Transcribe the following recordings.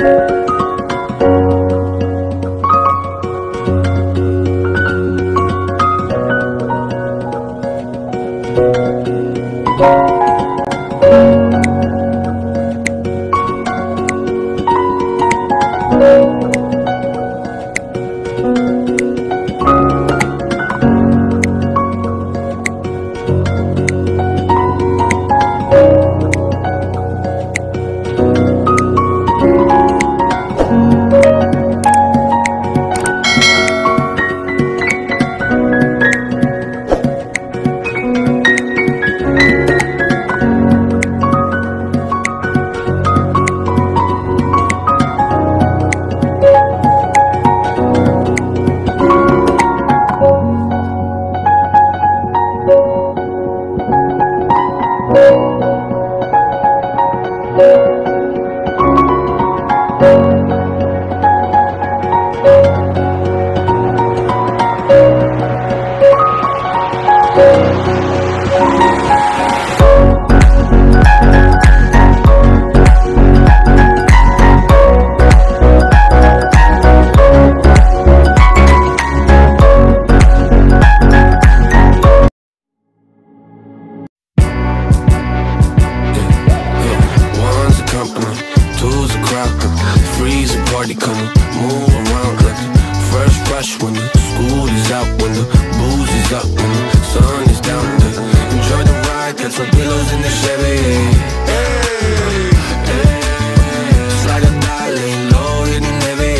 party come move around like first rush when the school is out, when the booze is up, when the sun is down. Enjoy the ride, got some pillows in the Chevy. Hey, hey, slide or die, lay low, hitting heavy.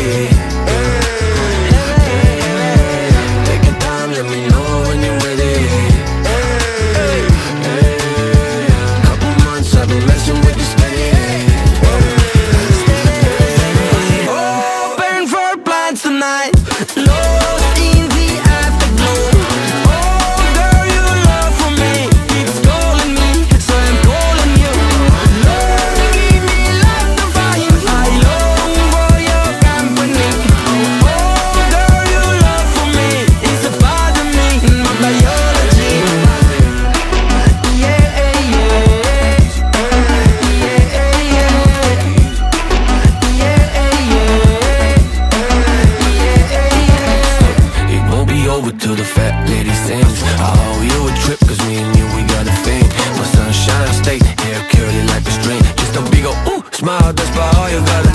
Hey, take your time, let me know when you're ready. Hey, hey, couple months I've been messing with this steady. Tonight, lost in the afterglow. Oh, girl, your love for me keeps calling me, so I'm calling you. Love, give me life to fire. I long for your company. Oh, girl, your love for me is a part of me, my biology. Yeah, yeah, yeah, over till the fat lady sings. I owe you a trip, cause me and you, we got a thing. My sunshine state, hair curly like a string. Just a big ol' ooh, smile, that's about all you gotta